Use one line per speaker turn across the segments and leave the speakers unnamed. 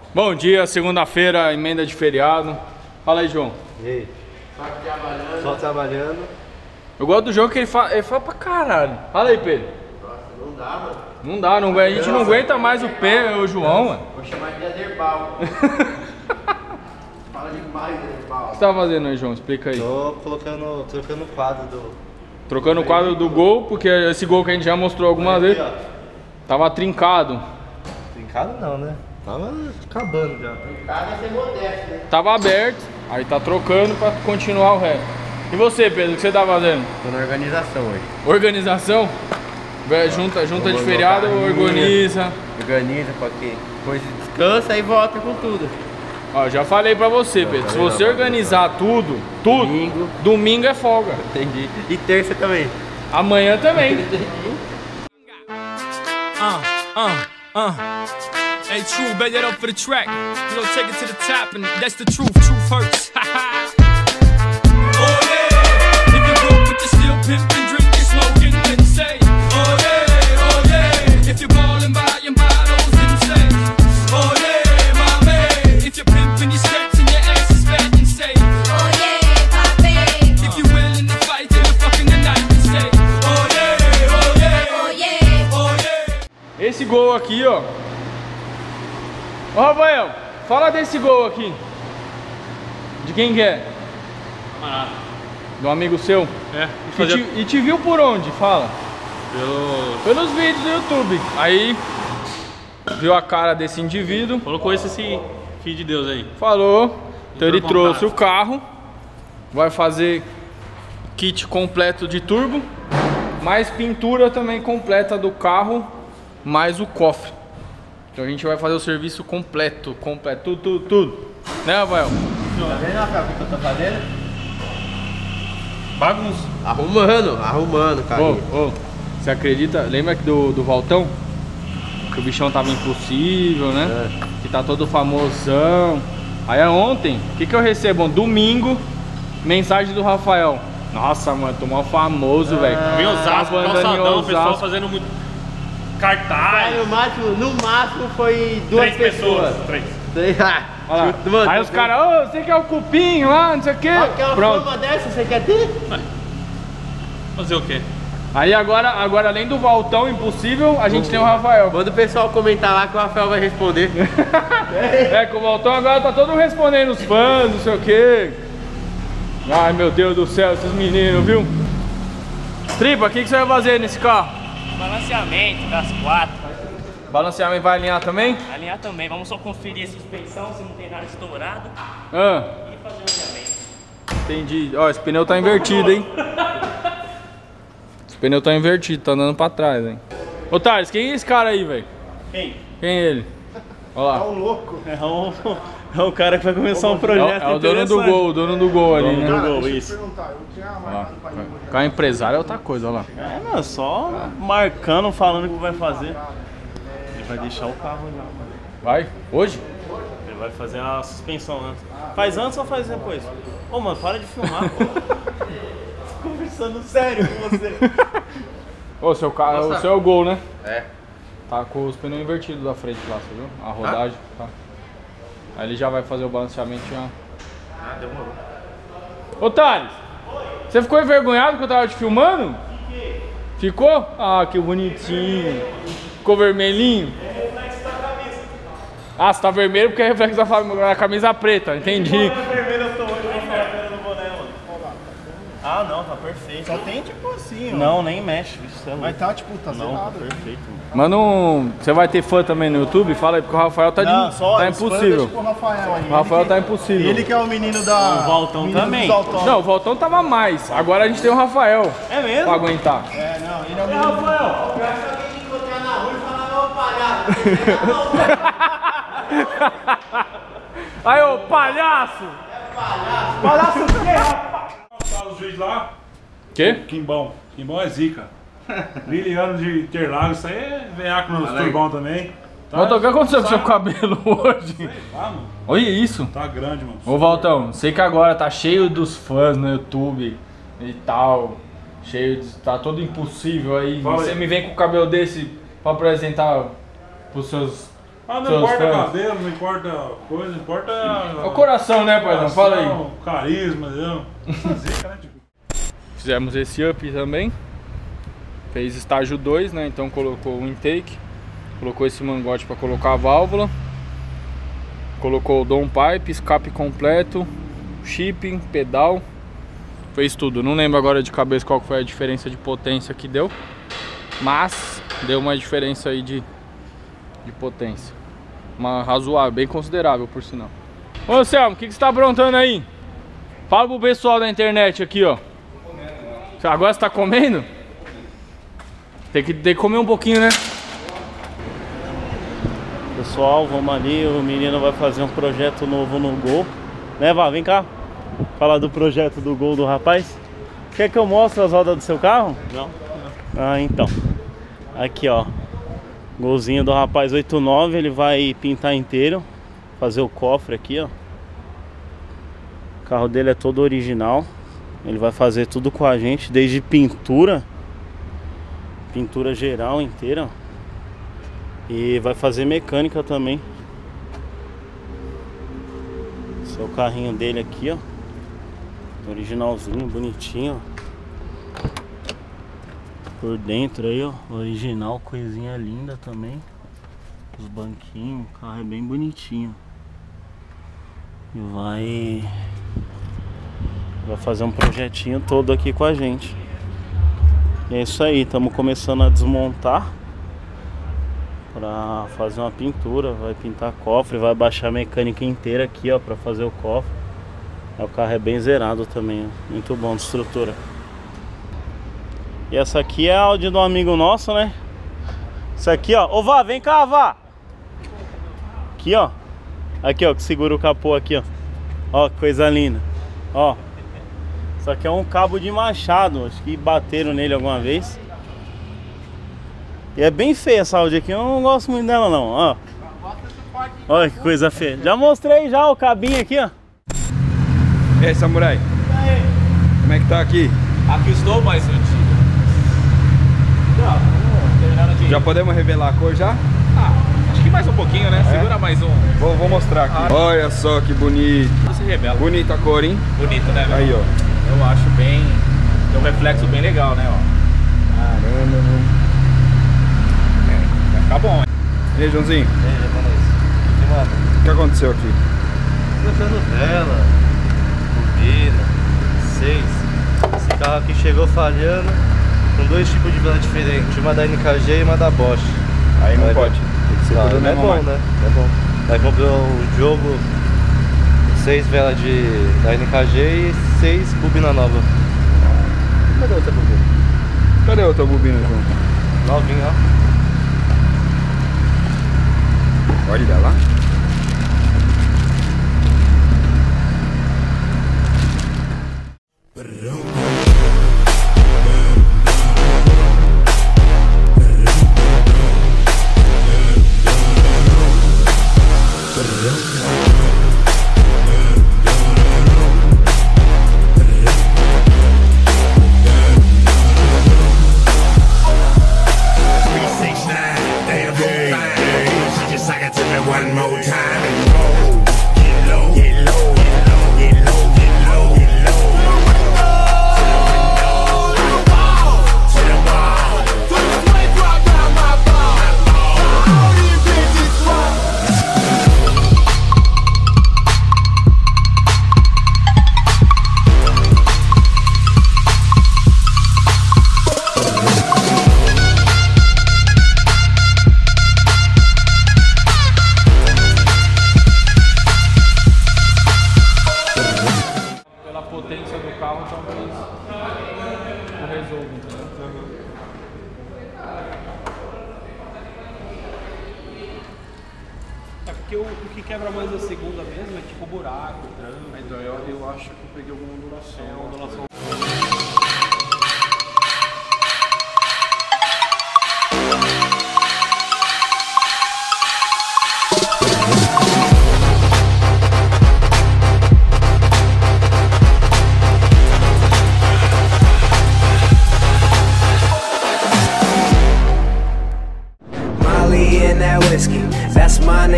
Bom dia, segunda-feira, emenda de feriado. Fala aí, João.
E aí? Só trabalhando.
Eu gosto do João que ele fala pra caralho. Fala aí, Pedro.
Nossa, não dá, mano.
Não dá, a gente não aguenta mais o Pedro, o João, mano.
Vou chamar de Aderbal. Fala demais, Aderbal.
O que você tá fazendo aí, João? Explica aí.
Tô trocando o quadro do...
Trocando o quadro do gol, porque esse gol que a gente já mostrou algumas vezes tava trincado.
Trincado não, né? Tava acabando já. Trincado é ser modesto, né?
Tava aberto, aí tá trocando pra continuar o resto. E você, Pedro, o que você tá fazendo?
Tô na organização hoje.
Organização? Junta de feriado, organiza.
Organiza pra que coisa descansa e volta com tudo.
Ó, já falei pra você, Pedro, se você organizar tudo, domingo é folga.
Entendi. E terça também.
Amanhã também.
Hey, true, bet that up for the track. You know, take it to the top, and that's the truth. Truth hurts. Oh yeah. If you broke, but you still pimping, drinking, smoking, then say, oh yeah. If you're ballin', buying bottles, then say, oh yeah, my man. If you're pimping, you're stretching, your ass is fat, and say, oh yeah, papi. If you're willing to fight till the fucking the night, then say, oh yeah, oh yeah, oh yeah, oh yeah.
Esse gol aqui, ó. Ô Rafael, fala desse gol aqui. De quem que é?
Camarada.
De um amigo seu?
É.
E te viu por onde? Fala. Pelos vídeos do YouTube. Aí viu a cara desse indivíduo.
Colocou esse filho de Deus aí.
Falou. Então ele trouxe o carro. Vai fazer kit completo de turbo. Mais pintura também completa do carro. Mais o cofre. Então a gente vai fazer o serviço completo, tudo. Né, Rafael?
Tá vendo, Rafael, o que eu tô fazendo?
Bagunça.
Arrumando, cara.
Você acredita? Lembra que do Valtão? Que o bichão tava impossível, né? É. Que tá todo famosão. Aí ontem, o que eu recebo? Domingo, mensagem do Rafael. Nossa, mano, tô mal famoso, velho.
Vem Osasco, calçadão, o pessoal fazendo muito cartaz.
No máximo foi duas pessoas.
Três.
Mano, aí os caras, você quer o cupinho lá, não sei o que.
Aquela forma dessa, você quer ter?
Fazer o quê?
Aí agora além do Valtão impossível, a gente tem o Rafael.
Manda o pessoal comentar lá que o Rafael vai responder.
É, que o Valtão agora tá todo respondendo os fãs, não sei o que. Ai, meu Deus do céu, esses meninos, viu? Tripa, o que você vai fazer nesse carro?
Balanceamento das quatro.
Balanceamento vai alinhar também?
Alinhar também. Vamos só conferir a suspensão, se não tem nada estourado. E fazer o alinhamento.
Entendi. Ó, esse pneu tá invertido, hein? Esse pneu tá invertido, tá andando pra trás, hein? Ô, Thales, quem é esse cara aí, velho?
Quem?
Quem é ele? Olha lá.
É um louco.
É um cara que vai começar um projeto.
É o dono do gol ali, né?
Do gol, isso.
Ficar empresário é outra coisa, olha lá.
É, não, só marcando, falando o que vai fazer. Ele vai deixar o carro já, mano.
Vai? Hoje?
Ele vai fazer a suspensão antes. Faz antes ou faz depois? Ô, mano, para de filmar, pô. Tô conversando sério com você.
Ô, seu carro, o seu é o gol, né?
É.
Tá com os pneus invertidos da frente lá, você viu? A rodagem, tá? Aí ele já vai fazer o balanceamento já.
Demorou.
Ô, Thales, você ficou envergonhado que eu tava te filmando? Ficou? Ah, que bonitinho. Ficou vermelhinho? Ah, você tá vermelho porque é reflexo da camisa preta, entendi.
Vermelho eu tô hoje, eu vou falar no boné, mano. Ah, não, tá perfeito.
Só tem tipo assim, ó.
Não, nem mexe. Isso é
Mas tá tipo, tá
não,
zerado.
tá perfeito.
Mano, você vai ter fã também no YouTube? Fala aí, porque o Rafael tá,
Não, só
tá
os fãs
impossível.
deixa pro Rafael aí.
O Rafael tá impossível.
Ele que é o menino da...
O Valtão
menino
também.
dos autônomos.
Não, o Valtão tava mais. Agora a gente tem o Rafael
É mesmo?
pra aguentar.
É, não, ele é o menino...
Rafael!
Aí, ô palhaço!
Palhaço o quê, rapaz?
Os juízes lá,
Quê?
Quimbão é zica. Liliano de Interlagos, isso aí é venhaco nos turbão também. Tá?
Valtão, o que aconteceu com o seu cabelo hoje?
Sei lá, mano.
Olha isso.
Tá grande, mano.
Ô Valtão, sei que agora tá cheio dos fãs no YouTube e tal. Cheio de... Tá todo impossível aí.
Fala
Você
aí.
me vem com o cabelo desse pra apresentar pros seus
Ah, não
Seus
importa
fãs.
cabelo, não importa coisa, importa...
É o coração, né, paizão? Fala aí.
Carisma, entendeu? Zica, né, tipo?
Fizemos esse up também. Fez estágio 2, né? Então colocou o intake. Colocou esse mangote para colocar a válvula. Colocou o downpipe, escape completo, shipping, pedal. Fez tudo. Não lembro agora de cabeça qual foi a diferença de potência que deu. Mas deu uma diferença aí de potência. Uma razoável, bem considerável por sinal. Ô Selmo, o que você tá aprontando aí? Fala pro pessoal da internet aqui, ó. Agora você tá comendo? Tem que comer um pouquinho, né?
Pessoal, vamos ali, o menino vai fazer um projeto novo no Gol. Né, Vá? Vem cá. Falar do projeto do Gol do rapaz. Quer que eu mostre as rodas do seu carro?
Não.
Ah, então. Aqui, ó. Golzinho do rapaz 89, ele vai pintar inteiro. Fazer o cofre aqui, ó. O carro dele é todo original. Ele vai fazer tudo com a gente, desde pintura. Pintura geral inteira, ó. E vai fazer mecânica também. Esse é o carrinho dele aqui, ó. Originalzinho, bonitinho, ó. Por dentro aí, ó. Original, coisinha linda também. Os banquinhos, o carro é bem bonitinho. E vai fazer um projetinho todo aqui com a gente. E é isso aí, estamos começando a desmontar para fazer uma pintura. Vai pintar cofre, vai baixar a mecânica inteira aqui, ó, para fazer o cofre. O carro é bem zerado também, ó. Muito bom de estrutura. E essa aqui é a Audi do amigo nosso, né? Isso aqui, ó. Ô Vá, vem cá, Vá. Aqui, ó. Aqui, ó, que segura o capô aqui, ó. Ó, que coisa linda. Ó. Isso aqui é um cabo de machado. Acho que bateram nele alguma vez. E é bem feia essa Audi aqui. Eu não gosto muito dela, não. Ó. Olha que coisa feia. Já mostrei já o cabinho aqui, ó.
E aí, Samurai?
E aí?
Como é que tá aqui?
Aqui estou mais antigo.
Já podemos revelar a cor já?
Acho que mais um pouquinho, né? Segura mais um.
Vou mostrar aqui. Olha só que bonito.
Você revela.
Bonita a cor, hein?
Bonito, né, velho?
Aí, ó.
Eu acho bem... Tem um reflexo bem legal, né, ó.
Caramba, mano.
Vai ficar bom, hein?
E aí, Joãozinho?
Mano,
O que aconteceu aqui?
trocando vela, bobina, 6. Esse carro aqui chegou falhando com 2 tipos de vela diferentes, uma da NKG e uma da Bosch.
Aí não
Aí
pode. Tem que ser
Não,
tudo
não é
mesmo
bom,
marca.
né? Não é bom. Aí comprou o jogo, 6 velas da NKG e 6 bobina nova. Cadê outra bobina?
Cadê a outra bobina, João?
Novinha, ó.
Olha lá.
One more time and roll. Get low, get low, get low, get low, get low, get low. To the wall, to the sweat drop down my ball. All these bitches
Pela potência do carro, talvez eu resolva, entendeu?
É porque o que quebra mais a segunda mesmo é tipo buraco, tranco.
Então eu acho que eu peguei alguma ondulação.
É uma ondulação.
Molly and that whiskey, that's my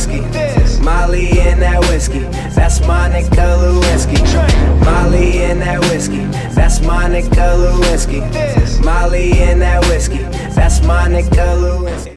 whiskey. Molly in that whiskey, that's my nigga Lewinsky. Molly in that whiskey, that's my nigga Lewinsky. Molly in that whiskey, that's my nigga Lewinsky.